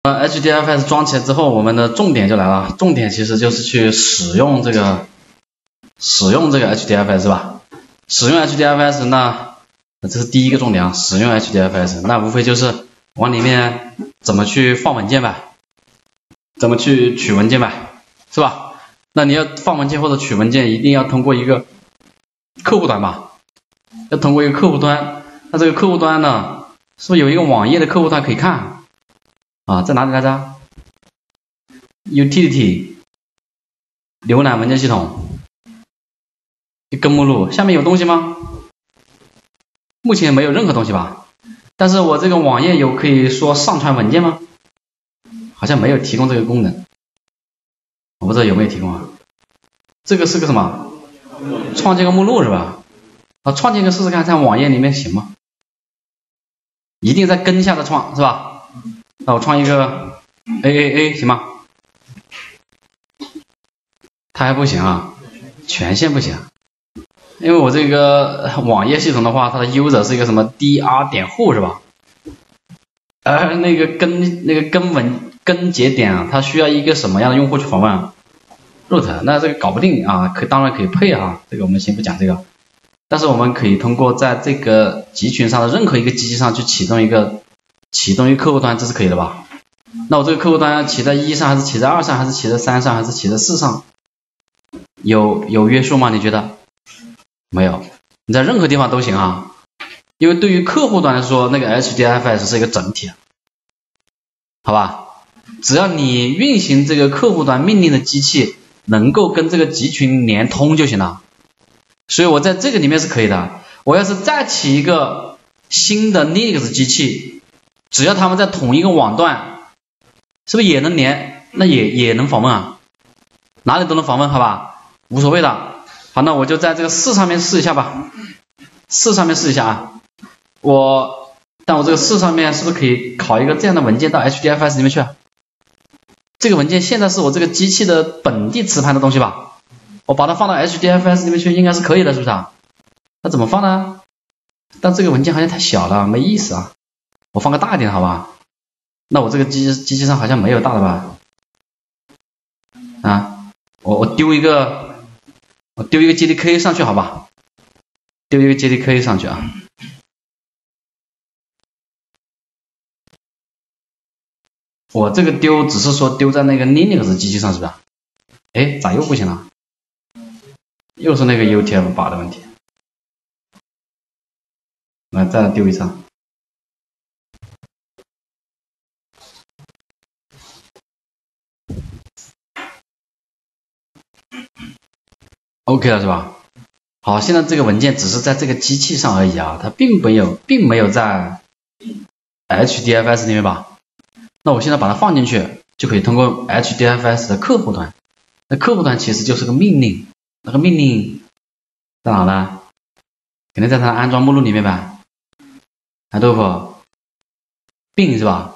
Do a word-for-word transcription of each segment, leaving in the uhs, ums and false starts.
呃 H D F S 装起来之后，我们的重点就来了，重点其实就是去使用这个使用这个 H D F S 是吧？使用 H D F S 那这是第一个重点啊，使用 H D F S 那无非就是往里面怎么去放文件呗，怎么去取文件呗，是吧？那你要放文件或者取文件，一定要通过一个客户端吧，要通过一个客户端。那这个客户端呢，是不是有一个网页的客户端可以看？啊，在哪里来着 ？Utility 浏览文件系统一根目录，下面有东西吗？目前没有任何东西吧？但是我这个网页有可以说上传文件吗？好像没有提供这个功能，我不知道有没有提供啊。这个是个什么？创建个目录是吧？啊，创建个试试看，在网页里面行吗？一定在根下的创是吧？那我创一个 A A A 行吗？它还不行啊，权限不行，因为我这个网页系统的话，它的 user 是一个什么 dr 点 who 是吧？而那个根那个根文根节点啊，它需要一个什么样的用户去访问啊 ？root， 那这个搞不定啊，可当然可以配啊，这个我们先不讲这个，但是我们可以通过在这个集群上的任何一个机器上去启动一个。启动一个客户端，这是可以的吧？那我这个客户端要起在一上，还是起在二上，还是起在三上，还是起在四上？有有约束吗？你觉得？没有，你在任何地方都行啊。因为对于客户端来说，那个 H D F S 是一个整体，好吧？只要你运行这个客户端命令的机器能够跟这个集群连通就行了。所以我在这个里面是可以的。我要是再起一个新的 Linux 机器。只要他们在同一个网段，是不是也能连？那也也能访问啊，哪里都能访问，好吧？无所谓的。好，那我就在这个四上面试一下吧，四上面试一下啊。我，但我这个四上面是不是可以拷一个这样的文件到 H D F S 里面去？这个文件现在是我这个机器的本地磁盘的东西吧？我把它放到 H D F S 里面去，应该是可以的，是不是啊？那怎么放呢？但这个文件好像太小了，没意思啊。我放个大一点好吧？那我这个机机器上好像没有大的吧？啊，我我丢一个，我丢一个 J D K 上去好吧？丢一个 J D K 上去啊。我这个丢只是说丢在那个 Linux 机器上是不是？哎，咋又不行了？又是那个 U T F 八的问题。来，再来丢一次。OK 了是吧？好，现在这个文件只是在这个机器上而已啊，它并没有，并没有在 H D F S 里面吧？那我现在把它放进去，就可以通过 H D F S 的客户端。那客户端其实就是个命令，那个命令在哪呢？肯定在它的安装目录里面呗。Hadoop bin 是吧？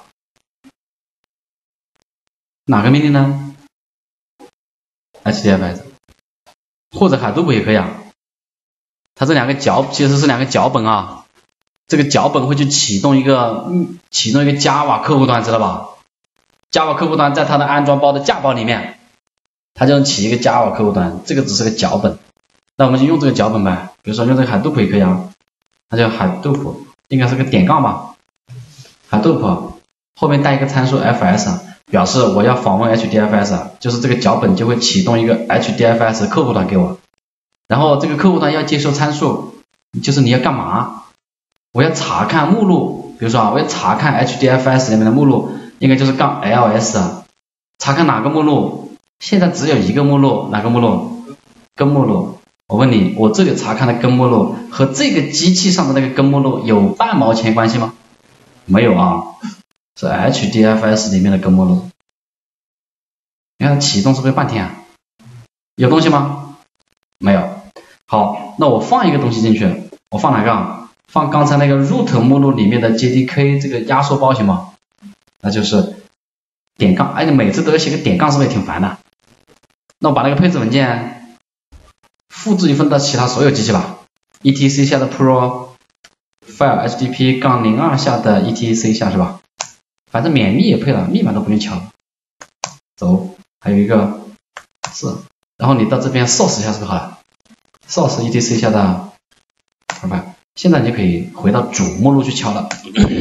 哪个命令呢 ？H D F S。或者 Hadoop 也可以啊，它这两个脚其实是两个脚本啊，这个脚本会去启动一个嗯启动一个 Java 客户端，知道吧 ？Java 客户端在它的安装包的架包里面，它就能起一个 Java 客户端，这个只是个脚本，那我们就用这个脚本呗，比如说用这个 Hadoop 也可以啊，它叫 Hadoop， 应该是个点杠吧 ，Hadoop 后面带一个参数 fs。表示我要访问 H D F S， 就是这个脚本就会启动一个 H D F S 客户端给我，然后这个客户端要接收参数，就是你要干嘛？我要查看目录，比如说啊，我要查看 H D F S 里面的目录，应该就是杠 ls， 查看哪个目录？现在只有一个目录，哪个目录？根目录。我问你，我这里查看的根目录和这个机器上的那个根目录有半毛钱关系吗？没有啊。是 H D F S 里面的根目录，你看它启动是不是半天啊？有东西吗？没有。好，那我放一个东西进去，我放哪个啊？放刚才那个 root 目录里面的 J D K 这个压缩包行吗？那就是点杠，哎，你每次都要写个点杠，是不是也挺烦的？那我把那个配置文件复制一份到其他所有机器吧 ，E T C 下的 pro file H T T P 杠零二下的 E T C 下是吧？ 反正免密也配了，密码都不用敲。走，还有一个是，然后你到这边 source 一下是不是好了 ？source etc 一下的，好吧？现在你就可以回到主目录去敲了。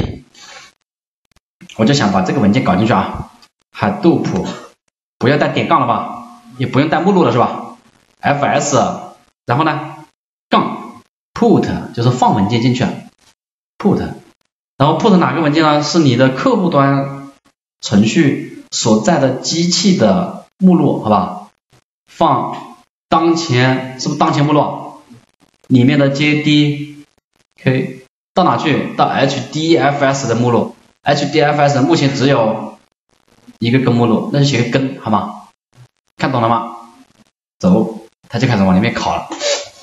我就想把这个文件搞进去啊 ，Hadoop 不要带点杠了吧，也不用带目录了是吧 ？fs 然后呢杠 put 就是放文件进去 ，put 然后 put 哪个文件呢？是你的客户端程序所在的机器的目录，好吧？放当前是不是当前目录里面的 J D K 到哪去？到 H D F S 的目录 ，H D F S 目前只有一个根目录，那就写个根，好吗？看懂了吗？走，它就开始往里面拷了。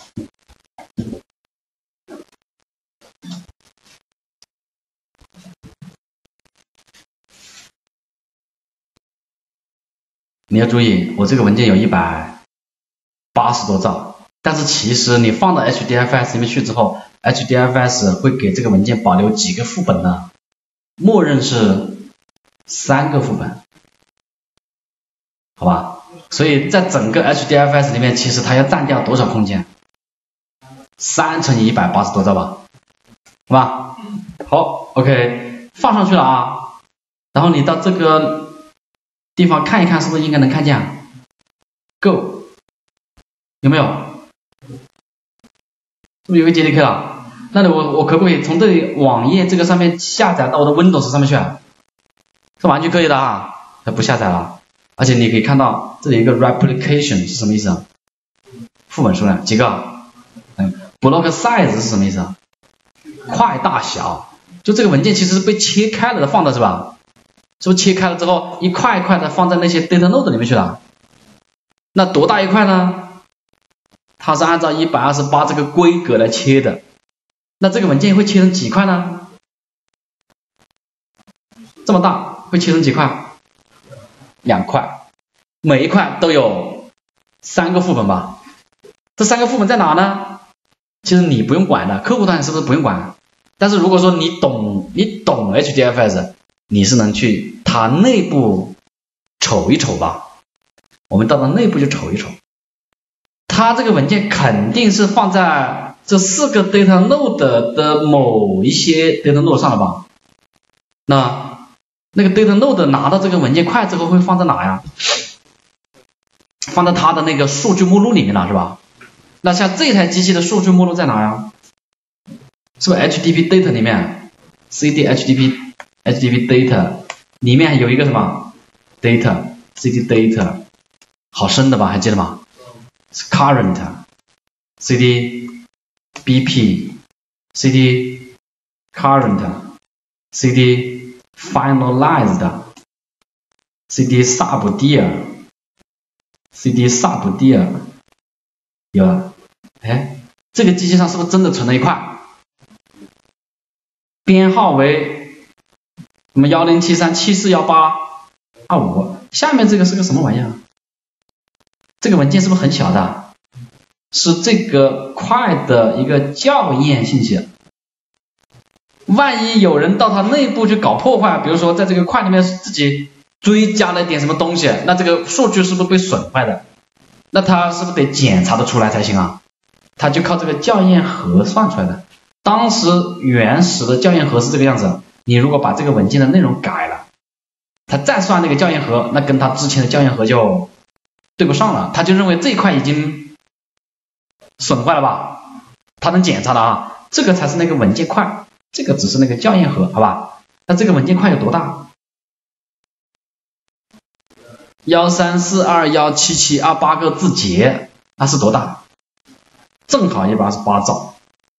你要注意，我这个文件有一百八十多兆，但是其实你放到 H D F S 里面去之后 ，H D F S 会给这个文件保留几个副本呢？默认是三个副本，好吧？所以在整个 H D F S 里面，其实它要占掉多少空间？三乘以一百八十多兆吧，好吧？好 ，OK， 放上去了啊。然后你到这个地方看一看，是不是应该能看见 ？Go， 有没有？是不是有个 J D K 了？那我我可不可以从这里网页这个上面下载到我的 Windows 上面去？是完全可以的啊，它不下载了。而且你可以看到这里有一个 replication 是什么意思啊？副本数量几个？嗯 ，block size 是什么意思啊？块大小，就这个文件其实是被切开了的放的是吧？是不是切开了之后一块一块的放在那些 data node 里面去了？那多大一块呢？它是按照一百二十八这个规格来切的。那这个文件会切成几块呢？这么大，会切成几块？两块，每一块都有三个副本吧？这三个副本在哪呢？其实你不用管的，客户端是不是不用管？但是如果说你懂，你懂 H D F S， 你是能去它内部瞅一瞅吧？我们到它内部就瞅一瞅，它这个文件肯定是放在这四个 data node 的某一些 data node 上了吧？那那个 data node 拿到这个文件块之后会放在哪呀？放在它的那个数据目录里面了是吧？那像这台机器的数据目录在哪呀？是不是 H D P data 里面 C D H D P H D P data 里面有一个什么 data C D data 好深的吧，还记得吗？ current C D B P C D current C D finalized C D sub dear C D sub dear 有了，哎，这个机器上是不是真的存了一块？编号为什么一零七三七四一八二五，下面这个是个什么玩意儿？这个文件是不是很小的？是这个块的一个校验信息。万一有人到它内部去搞破坏，比如说在这个块里面自己追加了一点什么东西，那这个数据是不是被损坏的？那他是不是得检查得出来才行啊？他就靠这个校验盒算出来的。当时原始的校验盒是这个样子，你如果把这个文件的内容改了，他再算那个校验盒，那跟他之前的校验盒就对不上了，他就认为这一块已经损坏了吧？他能检查的啊，这个才是那个文件块，这个只是那个校验盒，好吧？那这个文件块有多大？一三四二一七七二八个字节，那是多大？正好一百二十八兆，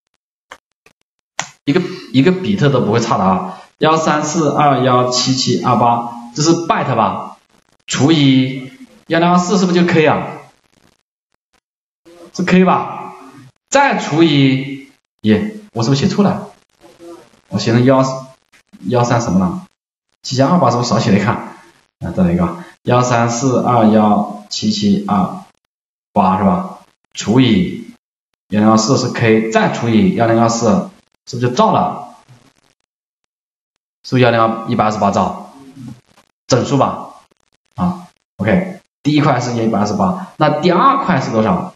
一个一个比特都不会差的啊！一三四二一七七二八，这是 byte 吧？除以一零二四是不是就 k 啊？是 k 吧？再除以，耶，我是不是写错了？我写成一一三什么了？七加二八是不是少写了一看？啊，再来一个。一三四二一七七二八是吧？除以一零二四是 k， 再除以一零二四，是不是就兆了？ 是不是幺零一百二十八兆？整数吧，啊 ，OK， 第一块是一百二十八，那第二块是多少？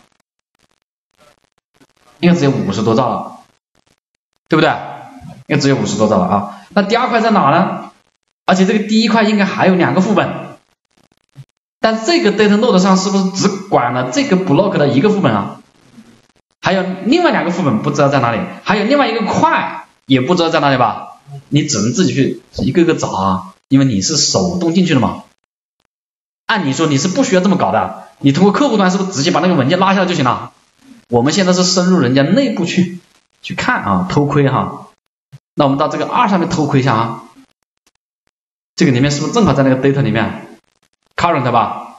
应该只有五十多兆了，对不对？应该只有五十多兆了啊。那第二块在哪呢？而且这个第一块应该还有两个副本，但这个 data node 上是不是只管了这个 block 的一个副本啊？还有另外两个副本不知道在哪里，还有另外一个块也不知道在哪里吧？你只能自己去一个个找啊，因为你是手动进去的嘛。按理说你是不需要这么搞的，你通过客户端是不是直接把那个文件拉下来就行了？我们现在是深入人家内部去去看啊，偷窥哈。那我们到这个二上面偷窥一下啊，这个里面是不是正好在那个 data 里面 current 吧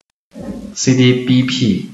，cd bp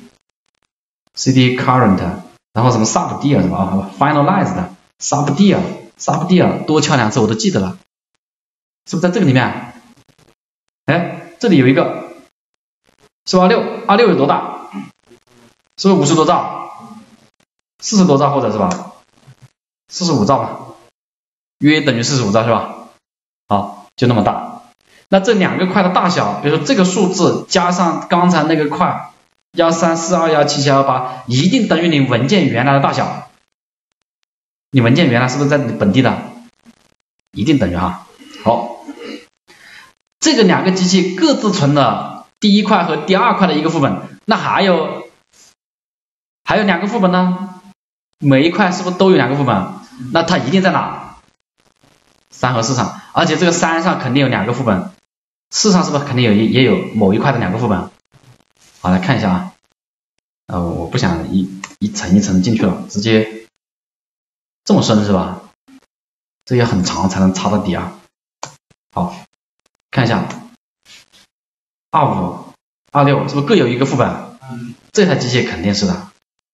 cd current， 然后什么 subdir 是吧？啊 finalized subdir subdir 多敲两次我都记得了，是不是在这个里面？哎，这里有一个是不是二六？二六有多大？是不是五十多兆？四十多兆或者是吧？四十五兆吧，约等于四十五兆是吧？好，就那么大。那这两个块的大小，比如说这个数字加上刚才那个块一三四二一七七二八，一定等于你文件原来的大小。你文件原来是不是在你本地的？一定等于哈。好，这个两个机器各自存了第一块和第二块的一个副本，那还有还有两个副本呢？每一块是不是都有两个副本？那它一定在哪？三和四上，而且这个三上肯定有两个副本，四上是不是肯定有也有某一块的两个副本？好，来看一下啊，呃，我不想一一层一层进去了，直接这么深是吧？这也很长才能插到底啊。好，看一下二五、二六是不是各有一个副本？这台机器肯定是的。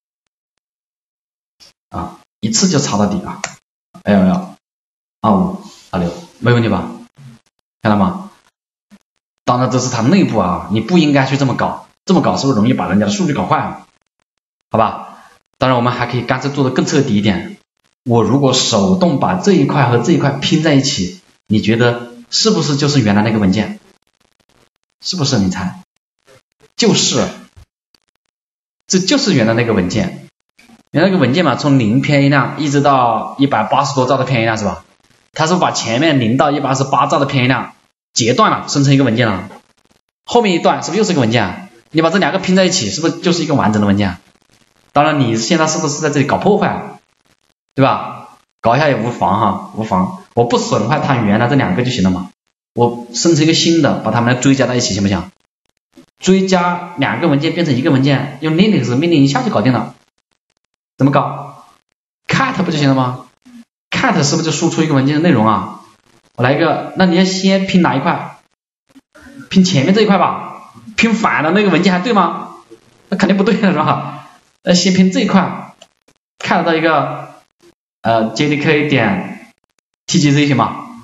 啊，一次就插到底啊 ！L L 二五二六没问题吧？看到吗？当然这是它内部啊，你不应该去这么搞，这么搞是不是容易把人家的数据搞坏啊？好吧？当然我们还可以干脆做的更彻底一点。我如果手动把这一块和这一块拼在一起，你觉得是不是就是原来那个文件？是不是？你猜？就是，这就是原来那个文件。原来那个文件嘛，从零偏移量一直到一百八十多兆的偏移量是吧？它是把前面零到一百二十八兆的偏移量截断了，生成一个文件了。后面一段是不是又是一个文件？你把这两个拼在一起，是不是就是一个完整的文件？当然你现在是不是在这里搞破坏，对吧？搞一下也无妨哈，无妨。我不损坏它原来这两个就行了嘛。我生成一个新的，把它们追加在一起行不行？追加两个文件变成一个文件，用 Linux 命令一下就搞定了。怎么搞 ？cat 不就行了吗 ？cat 是不是就输出一个文件的内容啊？我来一个，那你要先拼哪一块？拼前面这一块吧。拼反了那个文件还对吗？那肯定不对了是吧？那先拼这一块，看到一个呃 J D K 点 T G Z 行吗？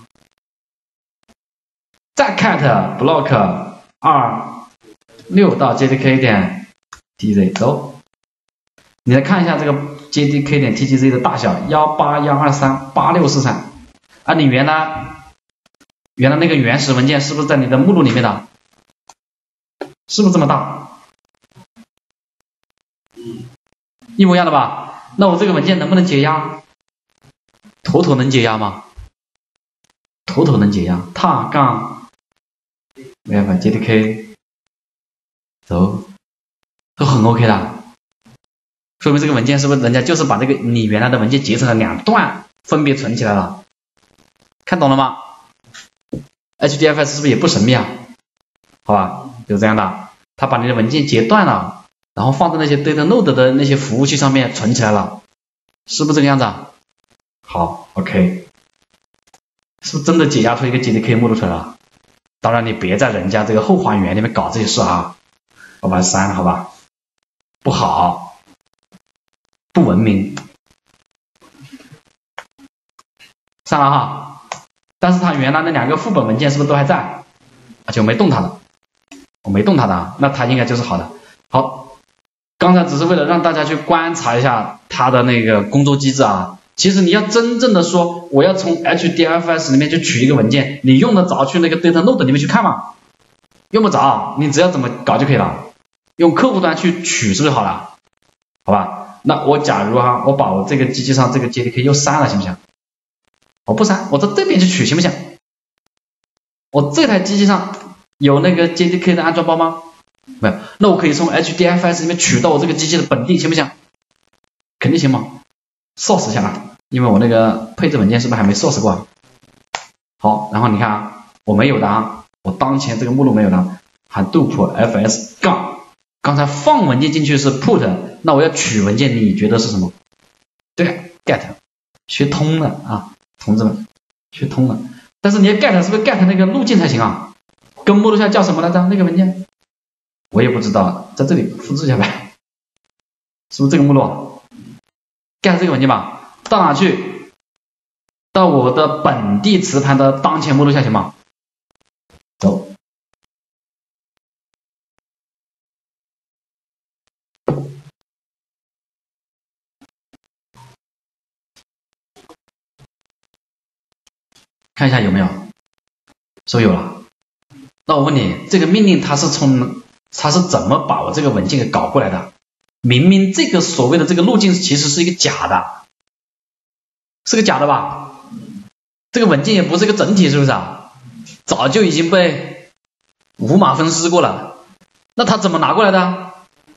再 cat block 二六到 J D K 点 T G Z 走。你来看一下这个 J D K 点 T G Z 的大小一八一二三八六四三，啊，你原来原来那个原始文件是不是在你的目录里面的？是不是这么大？一模一样的吧？那我这个文件能不能解压？妥妥能解压吗？妥妥能解压。踏杠没办法 J D K 走，都很 OK 的。说明这个文件是不是人家就是把这个你原来的文件截成了两段，分别存起来了？看懂了吗 ？H D F S 是不是也不神秘啊？好吧，就是这样的，他把你的文件截断了，然后放在那些 data node 的那些服务器上面存起来了，是不是这个样子啊？好 ，OK， 是不是真的解压出一个 J D K 目录出来了？当然你别在人家这个后花园里面搞这些事啊，我把它删了，好吧？不好。不文明，删了哈，但是它原来那两个副本文件是不是都还在？而且我没动它的，我没动它的，那它应该就是好的。好，刚才只是为了让大家去观察一下它的那个工作机制啊， 其实你要真正的说，我要从 H D F S 里面去取一个文件，你用得着去那个 data node 里面去看吗？用不着，你只要怎么搞就可以了，用客户端去取是不是好了？好吧，那我假如哈，我把我这个机器上这个 J D K 又删了，行不行？我不删，我到这边去取，行不行？我这台机器上有那个 J D K 的安装包吗？没有，那我可以从 H D F S 里面取到我这个机器的本地，行不行？肯定行吗 ？source 一下啊，因为我那个配置文件是不是还没 source 过？好，然后你看啊，我没有的啊，我当前这个目录没有的 ，hadoop fs 杠，刚才放文件进去是 put， 那我要取文件，你觉得是什么？对 ，get， 学通了啊，同志们，学通了。但是你要 get 是不是 get 那个路径才行啊？跟目录下叫什么来着？那个文件我也不知道，在这里复制一下呗，是不是这个目录 ？get 这个文件吧，到哪去？到我的本地磁盘的当前目录下行吗？走。看一下有没有，是不是有了？那我问你，这个命令它是从它是怎么把我这个文件给搞过来的？明明这个所谓的这个路径其实是一个假的，是个假的吧？这个文件也不是一个整体，是不是啊？早就已经被五马分尸过了，那他怎么拿过来的？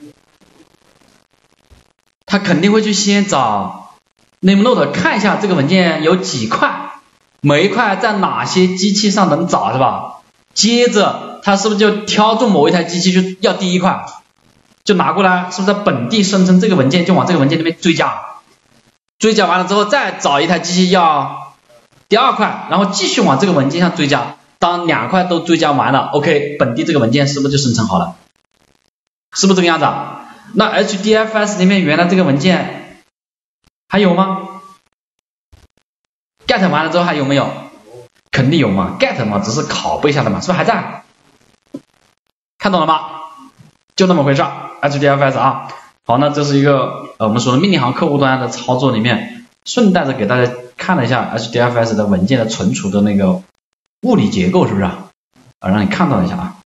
他肯定会去先找 name node 看一下这个文件有几块。每一块在哪些机器上能找是吧？接着他是不是就挑中某一台机器就要第一块，就拿过来，是不是在本地生成这个文件，就往这个文件那边追加，追加完了之后再找一台机器要第二块，然后继续往这个文件上追加，当两块都追加完了 ，OK， 本地这个文件是不是就生成好了？是不是这个样子啊？那 H D F S 里面原来这个文件还有吗？get 完了之后还有没有？肯定有嘛 ，get 嘛，只是拷贝下的嘛，是不是还在？看懂了吗？就那么回事 ，H D F S 啊。好，那这是一个呃我们说的命令行客户端的操作里面，顺带着给大家看了一下 H D F S 的文件的存储的那个物理结构，是不是啊？啊，让你看到一下啊。